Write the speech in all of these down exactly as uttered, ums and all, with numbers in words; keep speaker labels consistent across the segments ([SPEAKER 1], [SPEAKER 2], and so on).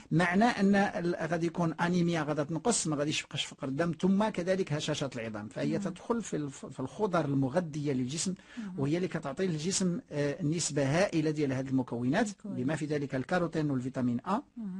[SPEAKER 1] معناه ان ال- غادي يكون انيميا غادا تنقص، ما غاديش يبقاش فقر الدم، ثم كذلك هشاشه العظام. فهي تدخل في الف- في الخضر المغذيه للجسم، وهي اللي كتعطي للجسم آه، نسبه هائله ديال هذه المكونات بما في ذلك الكاروتين والفيتامين ا.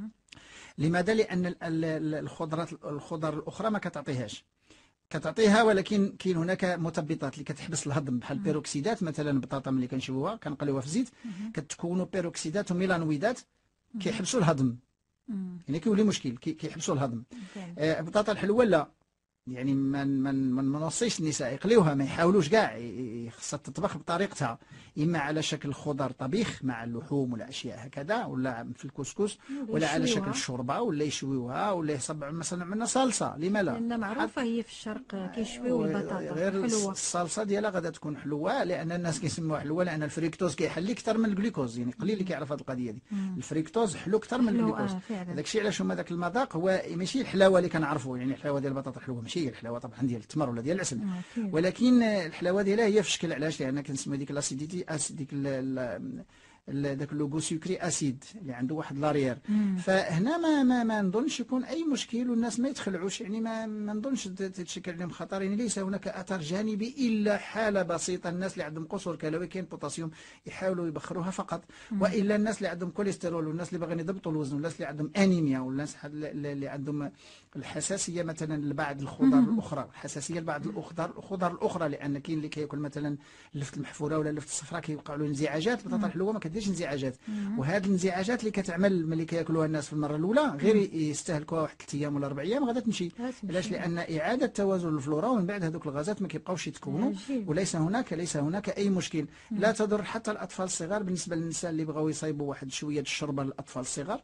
[SPEAKER 1] لماذا؟ لان ال- ال- الخضرات الخضر الاخرى ما كتعطيهاش، كتعطيها ولكن كاين هناك مثبطات اللي كتحبس الهضم بحال البيروكسيدات. مثلا البطاطا ملي كنشويوها كنقليوها في الزيت كتكونوا بيروكسيدات وميلانويدات كيحبسوا الهضم، يعني كيولي مشكل كي- كيحبسوا الهضم. آه، البطاطا الحلوه لا، يعني ما ما ما نوصيش النساء يقليوها، ما يحاولوش كاع، ي- خصها تطبخ بطريقتها، اما على شكل خضر طبيخ مع اللحوم ولا اشياء هكذا، ولا في الكسكس، ولا على شكل شوربه، ولا يشويوها، ولا يصبعوا مثلا عملنا صلصه، لما لا؟
[SPEAKER 2] لان معروفه هي في الشرق كيشويو
[SPEAKER 1] و-
[SPEAKER 2] البطاطا
[SPEAKER 1] غير
[SPEAKER 2] حلوه.
[SPEAKER 1] الصلصه ديالها غادا تكون حلوه، لان الناس كيسموها حلوه لان الفريكتوز كيحلي اكثر من الجلوكوز، يعني قليل اللي كيعرف هذه القضيه دي. الفريكتوز حلو اكثر من
[SPEAKER 2] حلو
[SPEAKER 1] الجلوكوز.
[SPEAKER 2] اه فعلا.
[SPEAKER 1] هذاك الشيء علاش هما ذاك المذاق هو ماشي الحلاوه اللي كنعرفوا، يعني الحلاوه ديال البطاطا حلوه ماشي هي الحلاوه طبعا ديال التمر ولا ديال العسل،
[SPEAKER 2] آه، أكيد.
[SPEAKER 1] ولكن الحلاوه ديالها هي في شكل. علاش؟ لان كنسميو ديك لاسيديتي أس ديك ال- ال- ال- داك اللوغو سكري اسيد اللي عنده واحد لاريير. فهنا ما ما ما نظنش يكون اي مشكل، والناس ما يتخلعوش، يعني ما ما نظنش ت- تتشكل عليهم خطر. يعني ليس هناك اثر جانبي الا حاله بسيطه، الناس اللي عندهم قصور كلوي كاين بوتاسيوم يحاولوا يبخروها فقط، والا الناس اللي عندهم كوليسترول، والناس اللي باغيين يضبطوا الوزن، والناس اللي عندهم انيميا، والناس اللي عندهم الحساسيه مثلا لبعض الخضر الاخرى، حساسيه لبعض الخضر الخضر الاخرى، لان كاين اللي كياكل مثلا اللفت المحفوره ولا اللفت الصفراء كيوقع له انزعاجات. البطاطا الحلوه ما كديرش انزعاجات، وهذه الانزعاجات اللي كتعمل ملي كياكلوها الناس في المره الاولى غير يستهلكوها واحد ثلاث ايام ولا اربع ايام غادا تمشي. علاش؟ لان اعاده توازن الفلورا، ومن بعد هذوك الغازات ما كيبقاوش يتكونوا، وليس هناك ليس هناك اي مشكل. لا تضر حتى الاطفال الصغار. بالنسبه للنساء اللي بغاو يصايبوا واحد شويه الشوربه للاطفال الصغار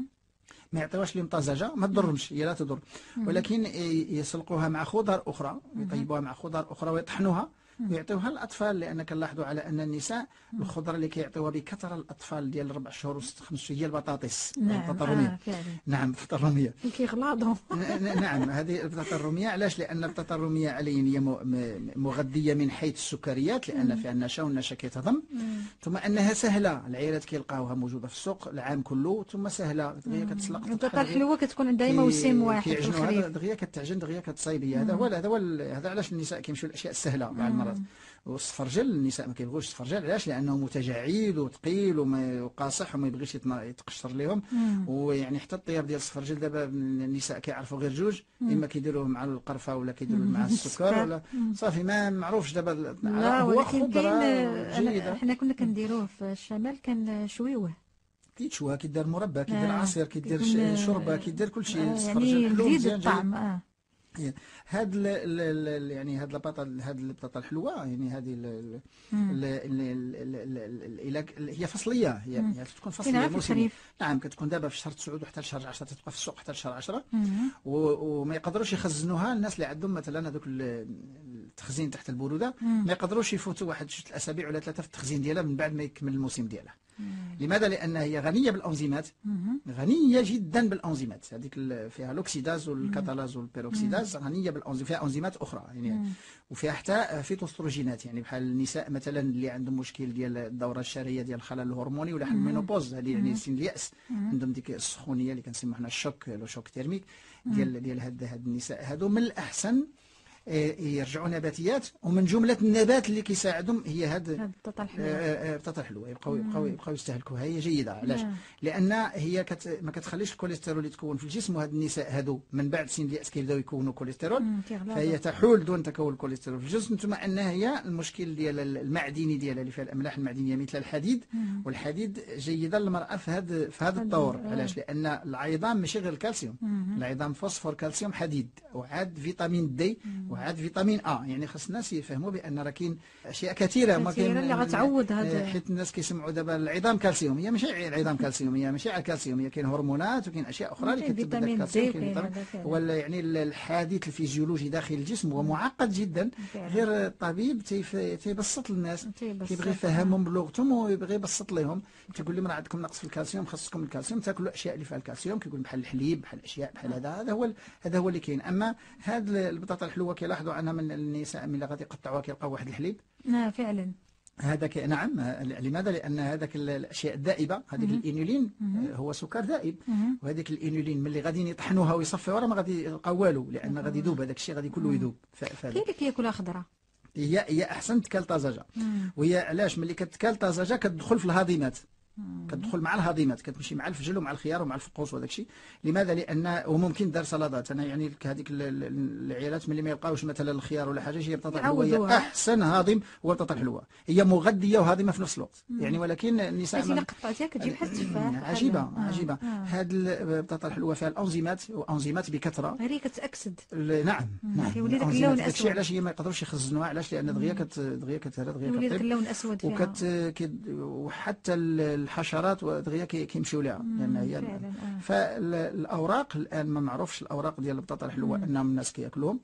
[SPEAKER 1] ما يعطيوهاش لهم طازجه، ما تضرهمش، هي لا تضر، ولكن يسلقوها مع خضر اخرى، يطيبوها مع خضر اخرى ويطحنوها ويعطيوها للاطفال. لان كنلاحظوا على ان النساء الخضره اللي كيعطيوها بكثره الاطفال ديال ربع شهور وست خمس شهور هي البطاطس،
[SPEAKER 2] نعم
[SPEAKER 1] البطاطا الروميه.
[SPEAKER 2] آه فعلا.
[SPEAKER 1] نعم البطاطا الروميه
[SPEAKER 2] كيغلاضوا.
[SPEAKER 1] نعم هذه البطاطا الروميه. علاش؟ لان البطاطا الروميه عليا هي مغذيه من حيث السكريات، لان فيها النشا والنشا كيتهضم، ثم انها سهله، العائلات كيلقاوها موجوده في السوق العام كله، ثم سهله دغيا كتسلق.
[SPEAKER 2] البطاطا الحلوه كتكون عندها موسم واحد في الخريف،
[SPEAKER 1] دغيا كتعجن دغيا كتصايبي. هذا هو هذا هو هذا علاش النساء كيمشيو للاشياء السهله بعض المرات. والصفرجل النساء ما كيبغوش الصفرجل، علاش؟ لانه متجعد وثقيل وقاصح وما يبغيش يتقشر لهم. ويعني حتى الطياب ديال الصفرجل دابا النساء كيعرفوا غير جوج، اما كيديروه مع القرفه ولا كيديروه مع السكر ولا صافي، ما معروفش دابا.
[SPEAKER 2] لا
[SPEAKER 1] هو
[SPEAKER 2] ولكن
[SPEAKER 1] خضره
[SPEAKER 2] كاين
[SPEAKER 1] جيده.
[SPEAKER 2] حنا كنا كنديروه في الشمال كنشويوه،
[SPEAKER 1] كيتشوى، كيدار مربى، كيدير
[SPEAKER 2] آه.
[SPEAKER 1] عصير، كيدير
[SPEAKER 2] كيكون
[SPEAKER 1] شوربه، كيدير كل شيء.
[SPEAKER 2] آه
[SPEAKER 1] الصفرجل
[SPEAKER 2] يعني
[SPEAKER 1] حلو
[SPEAKER 2] لذيذ
[SPEAKER 1] مزيان جيد.
[SPEAKER 2] الطعم. اه
[SPEAKER 1] هاد ال ال يعني هاد البطاطا هاد البطاطا الحلوه، يعني هذه ال- ال- ال- ال- ال- ال- هي فصليه، هي يعني تكون فصليه
[SPEAKER 2] كاينة في
[SPEAKER 1] موسميه.
[SPEAKER 2] الخريف.
[SPEAKER 1] نعم كتكون دابا في شهر تسعود وحتى لشهر عشرة تتبقى في السوق حتى لشهر عشرة،
[SPEAKER 2] مم.
[SPEAKER 1] و- وما يقدروش يخزنوها. الناس اللي عندهم مثلا هذوك ال- التخزين تحت البروده ما يقدروش يفوتوا واحد جوج الاسابيع ولا ثلاثه في التخزين ديالها من بعد ما يكمل الموسم ديالها. لماذا؟ لان هي غنيه بالانزيمات، غنيه جدا بالانزيمات. هذيك ال- فيها الاكسيداز والكاتالاز والبيروكسيداز، غنيه بالانزيمات، فيها انزيمات اخرى يعني، وفيها حتى فيتوستروجينات، يعني بحال النساء مثلا اللي عندهم مشكل ديال الدوره الشهريه ديال الخلل الهرموني ولا المينوبوز، هذه يعني سن الياس، عندهم ديك السخونيه اللي كنسميو حنا الشوك، لو شوك تيرميك ديال ديال هاد هاد النساء هادو. من الاحسن يرجعوا نباتيات، ومن جمله النبات اللي كيساعدهم هي هاد
[SPEAKER 2] البطاطا الحلوه.
[SPEAKER 1] البطاطا الحلوه، يبقاو يبقاو يبقاو يستهلكوها، هي جيده. علاش؟ لان هي كت ما كتخليش الكوليسترول يتكون في الجسم، وهاد النساء هادو من بعد سن الياس كيبداو يكونوا كوليسترول، فهي تحول دون تكون الكوليسترول في الجسم. ثم انها هي المشكل ديال المعدني ديالها اللي فيها الاملاح المعدنيه مثل الحديد، والحديد جيده للمراه في هذا في هذا الطور. علاش؟ لان العظام ماشي غير الكالسيوم، العظام فوسفور كالسيوم حديد، وعاد فيتامين دي، وعاد فيتامين ا. يعني خاص الناس يفهموا بان راه كاين اشياء كثيره ما كاين
[SPEAKER 2] اللي غتعوض هذا،
[SPEAKER 1] حيت الناس كيسمعوا دابا العظام كالسيوم، هي ماشي العظام كالسيوم، هي ماشي على الكالسيوم، هي كاين هرمونات وكاين اشياء اخرى اللي كتبدل الكالسيوم. كاين هو يعني الحديث الفيزيولوجي داخل الجسم هو معقد جدا، غير الطبيب تيبسط للناس، كيبغي يفهمهم بلغتهم ويبغي يبسط لهم. تيقول لهم راه عندكم نقص في الكالسيوم، خاصكم الكالسيوم، تاكلوا اشياء اللي فيها الكالسيوم، كيقول بحال الحليب، بحال اشياء بحال هذا. هذا هو هذا هو اللي كاين. اما هاد البطاطا الحلوه كيلاحظوا انها من النساء ملي غادي يقطعوها كيلقاو واحد الحليب.
[SPEAKER 2] اه فعلا
[SPEAKER 1] هذاك نعم. لماذا؟ لان هذاك الاشياء الذائبه، هذيك الانولين هو سكر ذائب، وهذيك الانولين ملي غادي يطحنوها ويصفيوها راه ما غادي يلقاو والو، لان غادي يذوب هذاك الشيء، غادي كله يذوب.
[SPEAKER 2] كاين اللي كياكلها خضراء،
[SPEAKER 1] هي هي احسن تكال طازجه. وهي علاش؟ ملي كتكال طازجه كتدخل في الهضيمات، كتدخل مع الهضيمات، كتمشي مع الفجل ومع الخيار ومع الفقوس وهذاك الشيء. لماذا؟ لان وممكن دار سلطات. انا يعني هذيك العيالات ملي ما يلقاوش مثلا الخيار ولا حاجه، هي البطاطا الحلوه هي احسن هاضم، هو البطاطا الحلوه هي مغذيه وهاضمه في نفس الوقت. يعني ولكن النساء
[SPEAKER 2] الا قطعتيها كتجيب بحال التفاح.
[SPEAKER 1] عجيبه آه. عجيبه. آه. هذه البطاطا الحلوه فيها الانزيمات، وانزيمات بكثره.
[SPEAKER 2] هي كتاكسد.
[SPEAKER 1] نعم نعم.
[SPEAKER 2] كيولي داك اللون الاسود.
[SPEAKER 1] داكشي علاش هي ما يقدروش يخزنوها، علاش؟ لان دغيا كت دغيا كتهرى دغيا
[SPEAKER 2] كيولي داك اللون الاسود فيها.
[SPEAKER 1] وكت وحتى الحشرات ودغيا كيمشيو لها، لان هي آه. فالاوراق الان ما معروفش الاوراق ديال البطاطا الحلوه انهم الناس كياكلوهم.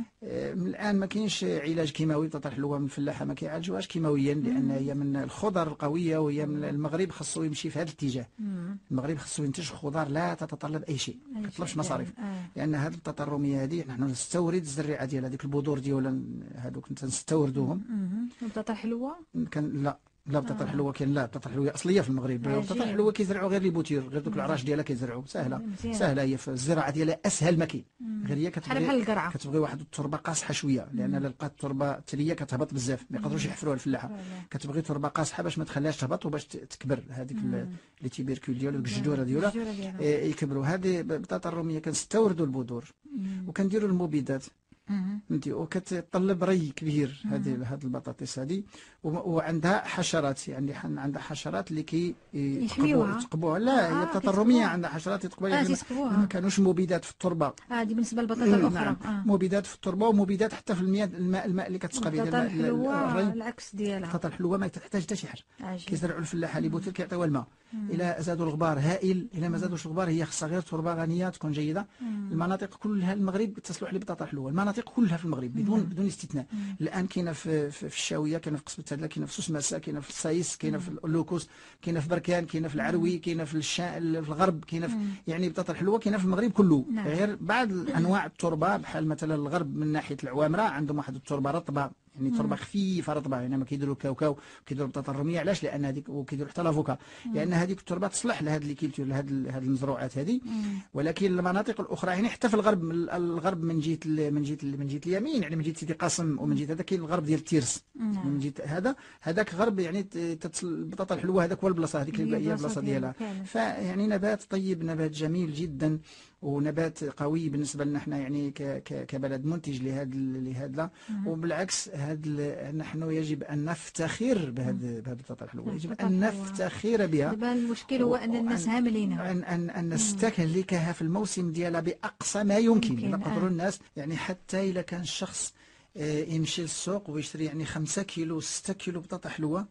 [SPEAKER 1] آه الان ما كاينش علاج كيماوي. البطاطا الحلوه من الفلاحه ما كيعالجوهاش كيماويا، لان هي من الخضر القويه، وهي من المغرب خاصو يمشي في هذا الاتجاه. المغرب خاصو ينتج خضار لا تتطلب اي شيء، ما كتطلبش مصاريف. آه. لان هذه البطاطا الروميه هذه نحن نستورد الزريعه ديال هذيك البذور ديالها، هذوك نستوردوهم.
[SPEAKER 2] البطاطا الحلوه
[SPEAKER 1] كان لا لا بطاطا الحلوه كاين، لا بطاطا الحلوه اصليه في المغرب. البطاطا الحلوه كيزرعوا غير لي بوتير، غير دوك العراش ديالها كيزرعوا، سهله سهله. هي في الزراعه ديالها اسهل ما كاين، غير هي كتبغي كتبغي واحد التربه قاصحه شويه، لان الا لقات التربه تليه كتهبط بزاف، ما يقدروش يحفروها الفلاحه. كتبغي تربه قاصحه باش ما تخليهاش تهبط وباش تكبر هذيك لي تيبيركول ديالو، الجذوره ديالها يكبروا. هذه البطاطا الروميه كنستوردوا البذور وكنديروا المبيدات، فهمتي، وكتطلب ري كبير هذه هذه البطاطس هذه، وعندها حشرات، يعني عندها حشرات اللي كي يتقبوها. لا هي البطاطا الروميه عندها حشرات يتقبوها، يعني ما كانوش مبيدات في التربه.
[SPEAKER 2] هذه بالنسبه للبطاطا الاخرى.
[SPEAKER 1] نعم. آه. مبيدات في التربه ومبيدات حتى في المياه، الماء الماء اللي كتسقى به.
[SPEAKER 2] البطاطا الحلوه العكس ديالها،
[SPEAKER 1] البطاطا الحلوه ما تحتاج حتى شي حاجه. كيزرعوا الفلاحه لي بوتيل كيعطيوها الماء. الى زادوا الغبار هائل، الى ما زادوش الغبار هي خصها غير تربه غنيه تكون جيده. مم. المناطق كلها المغرب تصلح للبطاطا الحلوه، المناطق كلها في المغرب بدون مم. بدون استثناء. الان كاينه في في الشاويه، كاينه في قصبه التهدله، كاينه في سوسماسه، كاينه في الصايس، كاينه في اللوكوس، كاينه في بركان، كاينه في العروي، كاينه في الشا... في الغرب، كاينه في... يعني البطاطا الحلوه كاينه في المغرب كله. نعم. غير بعض انواع التربه بحال مثلا الغرب من ناحيه العوامره عندهم واحد التربه رطبه، يعني تربه خفيفه رطبه، يعني ما كيديروا الكاوكاو كيديروا البطاطا الروميه. علاش؟ لان هذيك، وكيديروا حتى لافوكا، لان هذيك التربه تصلح لهذ اللي كيلتو لهذ هذه المزروعات هذه. ولكن المناطق الاخرى يعني حتى في الغرب، من الغرب من جهه من جهه من جهه اليمين، يعني من جهه سيدي قاسم ومن جهه هذا كاين الغرب ديال التيرس، من جهه هذا هذاك غرب، يعني البطاطا الحلوه هذاك هو البلاصه هذيك هي البلاصه ديالها. فيعني نبات طيب، نبات جميل جدا، ونبات قوي بالنسبه لنا احنا، يعني كبلد منتج لهذا لهذا. وبالعكس هذا نحن يجب ان نفتخر بهذه بهذه البطاطا الحلوه، يجب ان نفتخر بها.
[SPEAKER 2] دابا المشكل هو ان الناس هاملينها،
[SPEAKER 1] ان ان, أن نستهلكها في الموسم ديالها باقصى ما يمكن. نقدروا الناس يعني حتى اذا كان الشخص يمشي للسوق ويشتري يعني خمسة كيلو ستة كيلو بطاطا حلوه،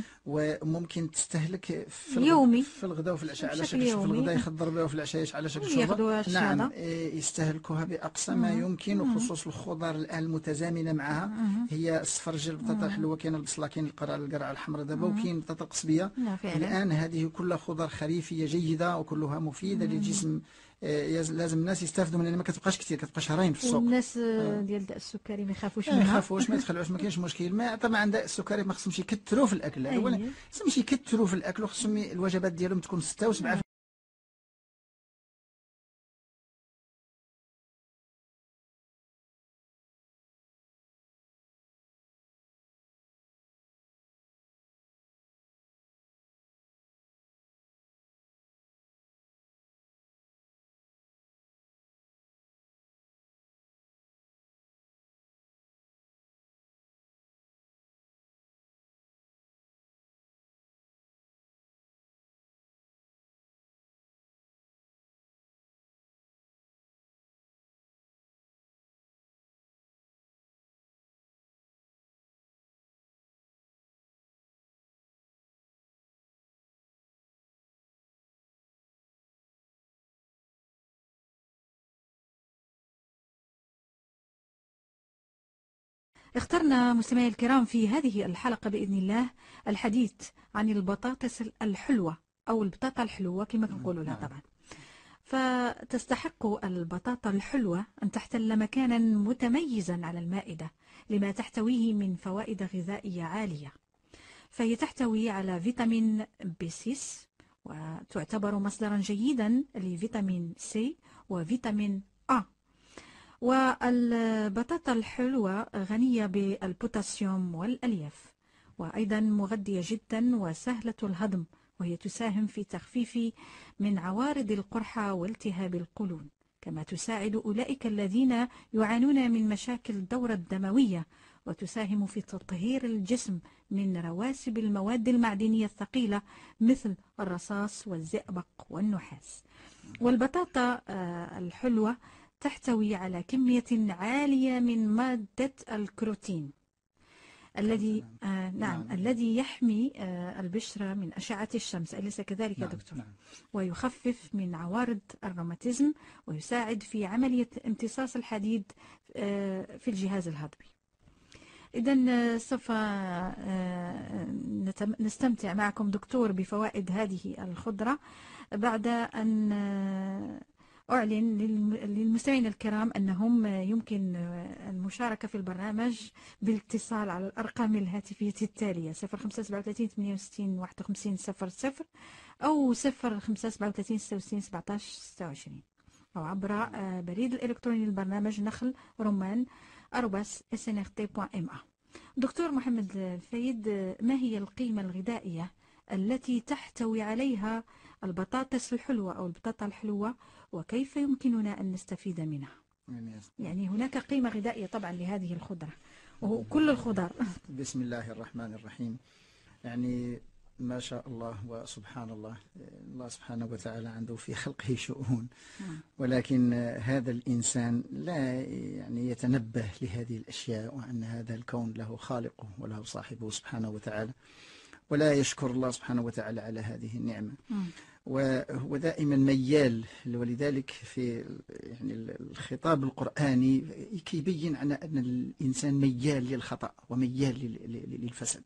[SPEAKER 1] وممكن تستهلك في
[SPEAKER 2] يومي
[SPEAKER 1] في الغداء وفي العشاء، على شكل في الغداء يخضر بها وفي العشاء على شكل شوربه. نعم يستهلكوها باقصى ما يمكن، وخصوص الخضر الان المتزامنه معها. هي السفرج، البطاطا الحلوه، كاين البصله، كاين القرع القرعه الحمراء دابا، وكاين البطاطا القصبيه الان. هذه كلها خضر خريفيه جيده وكلها مفيده للجسم. لازم الناس يستافدوا منها، ما كتبقاش كثير، كتبقى شهرين في السوق.
[SPEAKER 2] والناس ديال داء السكري ما يخافوش منها،
[SPEAKER 1] ما يخافوش، ما يتخلعوش، ما كاينش مشكل. ما طبعا داء السكري ما خصهمش يكثروا في الاكل، اولا خصهمش يكثروا في الاكل، وخصهم الوجبات ديالهم تكون ستة وسبعة.
[SPEAKER 2] اخترنا مستمعي الكرام في هذه الحلقة بإذن الله الحديث عن البطاطس الحلوة أو البطاطا الحلوة كما كنقولوا لها طبعا. فتستحق البطاطا الحلوة أن تحتل مكانا متميزا على المائدة لما تحتويه من فوائد غذائية عالية. فهي تحتوي على فيتامين بي ستة وتعتبر مصدرا جيدا لفيتامين سي وفيتامين أ. والبطاطا الحلوة غنية بالبوتاسيوم والألياف، وأيضا مغذية جدا وسهلة الهضم، وهي تساهم في تخفيف من عوارض القرحة والتهاب القولون، كما تساعد أولئك الذين يعانون من مشاكل الدورة الدموية، وتساهم في تطهير الجسم من رواسب المواد المعدنية الثقيلة مثل الرصاص والزئبق والنحاس. والبطاطا الحلوة تحتوي على كمية عالية من مادة الكروتين الذي آه نعم, نعم الذي يحمي آه البشرة من أشعة الشمس، أليس كذلك يا
[SPEAKER 1] نعم
[SPEAKER 2] دكتور؟
[SPEAKER 1] نعم.
[SPEAKER 2] ويخفف من عوارض الروماتيزم، ويساعد في عملية امتصاص الحديد آه في الجهاز الهضمي. إذن سوف نستمتع معكم دكتور بفوائد هذه الخضرة بعد أن أعلن للمستمعين الكرام أنهم يمكن المشاركة في البرنامج بالاتصال على الأرقام الهاتفية التالية: صفر خمسة سبعة وثلاثين ثمانية وستين واحد وخمسين صفر صفر أو صفر خمسة سبعة وثلاثين ستة وستين سبعة عشر ستة وعشرين، أو عبر بريد الإلكتروني للبرنامج نخل رمان أرباس اس ان ار تي دوت ام ا. دكتور محمد الفايد، ما هي القيمة الغذائية التي تحتوي عليها البطاطس الحلوة أو البطاطا الحلوة، وكيف يمكننا أن نستفيد منها؟ يعني هناك قيمة غذائية طبعا لهذه الخضرة وهو كل الخضر.
[SPEAKER 1] بسم الله الرحمن الرحيم. يعني ما شاء الله وسبحان الله، الله سبحانه وتعالى عنده في خلقه شؤون، ولكن هذا الإنسان لا يعني يتنبه لهذه الأشياء، وأن هذا الكون له خالقه وله صاحبه سبحانه وتعالى، ولا يشكر الله سبحانه وتعالى على هذه النعمة. وهو دائما ميال، ولذلك في يعني الخطاب القرآني يبين عن أن الإنسان ميال للخطأ وميال للفساد،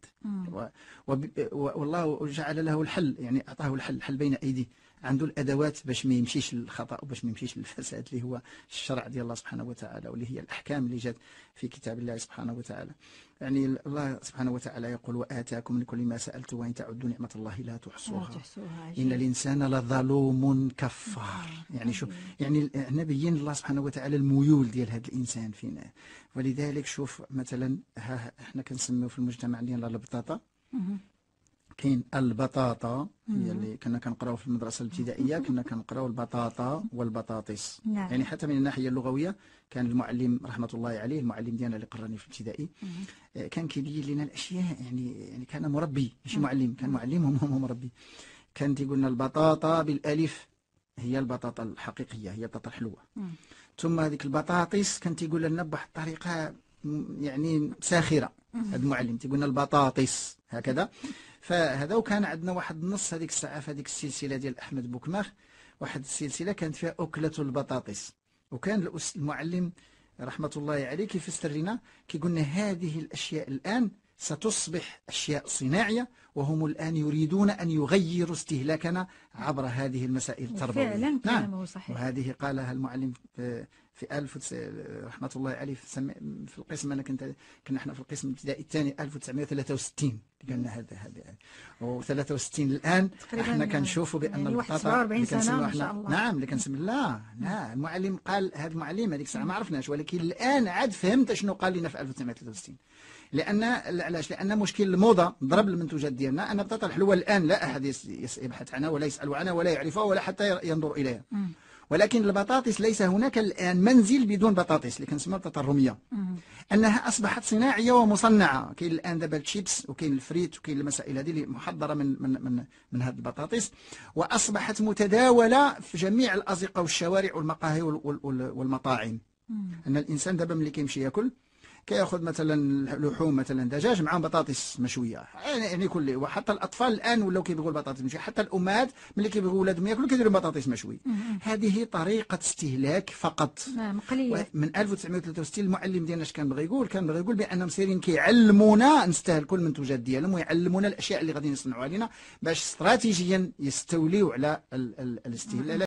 [SPEAKER 1] والله جعل له الحل، يعني أعطاه الحل الحل بين أيديه، عنده الأدوات باش ما يمشيش للخطأ وباش ما يمشيش للفساد، اللي هو الشرع ديال الله سبحانه وتعالى، واللي هي الأحكام اللي جات في كتاب الله سبحانه وتعالى. يعني الله سبحانه وتعالى يقول: وآتاكم من كل ما سألتم وإن تعدوا نعمة الله لا تحصوها إن الإنسان لظلوم كفار. يعني شو يعني نبين الله سبحانه وتعالى الميول ديال هذا الإنسان فينا. ولذلك شوف مثلا، ها احنا كنسميو في المجتمع ديالنا البطاطا، كاين البطاطا هي اللي كنا كنقراو في المدرسه الابتدائيه، كنا كنقراو البطاطا والبطاطس. نعم. يعني حتى من الناحيه اللغويه كان المعلم رحمه الله عليه، المعلم ديالنا اللي قراني في الابتدائي، كان كيبين لنا الاشياء، يعني يعني كان مربي ماشي معلم، كان معلم وهو مربي. كان تيقول لنا البطاطا بالالف هي البطاطا الحقيقيه، هي البطاطا الحلوه. ثم هذيك البطاطس كان تيقول لنا بواحد الطريقه يعني ساخره، هذا المعلم تيقول لنا البطاطس هكذا. فهذا، وكان عندنا واحد النص هذيك الساعه في هذيك السلسله ديال احمد بوكماخ، واحد السلسله كانت فيها اكله البطاطس، وكان المعلم رحمه الله عليه كيفسر لنا، كيقول لنا هذه الاشياء الان ستصبح أشياء صناعية، وهم الآن يريدون أن يغيروا استهلاكنا عبر هذه المسائل التربوية.
[SPEAKER 2] فعلا كلامه صحيح.
[SPEAKER 1] وهذه قالها المعلم في في ألف رحمة الله عليه في القسم، أنا كنت كنا احنا في القسم الابتدائي الثاني ألف وتسعمائة وثلاثة وستين، قالنا هذا هذا و63 الآن احنا كنشوفوا بأن
[SPEAKER 2] يعني
[SPEAKER 1] البطاطا
[SPEAKER 2] اللي سنة ما شاء الله.
[SPEAKER 1] نعم اللي كنسمي لا لا المعلم قال، هذا المعلم هذيك الساعة ما عرفناش، ولكن الآن عاد فهمت شنو قال لنا في ألف وتسعمائة وثلاثة وستين. لأن علاش؟ لأن مشكل الموضة ضرب المنتوجات ديالنا، أن البطاطا الحلوة الآن لا أحد يبحث عنها ولا يسأل عنها ولا يعرفها ولا حتى ينظر إليها. ولكن البطاطس ليس هناك الآن منزل بدون بطاطس، اللي كنسميها البطاطا الرومية، أنها أصبحت صناعية ومصنعة. كاين الآن دابا الشيبس وكاين الفريت وكاين المسائل هذه اللي محضرة من من من من هذه البطاطس، وأصبحت متداولة في جميع الأزقة والشوارع والمقاهي والمطاعم. أن الإنسان دابا ملي كيمشي ياكل كياخذ مثلا لحوم، مثلا دجاج مع بطاطس مشويه، يعني كل، وحتى الاطفال الان ولاو كيبغوا البطاطس مشويه، حتى الامهات ملي كيبغوا ولادهم ياكلوا كيديروا بطاطس مشوي. هذه طريقه استهلاك فقط.
[SPEAKER 2] نعم قليله.
[SPEAKER 1] من ألف وتسعمائة وثلاثة وستين المعلم ديالنا اش كان بغى يقول؟ كان بغى يقول بانهم سايرين كيعلمونا نستهلكوا المنتوجات ديالهم، ويعلمونا الاشياء اللي غادي يصنعوها لنا باش استراتيجيا يستوليوا على الاستهلاك.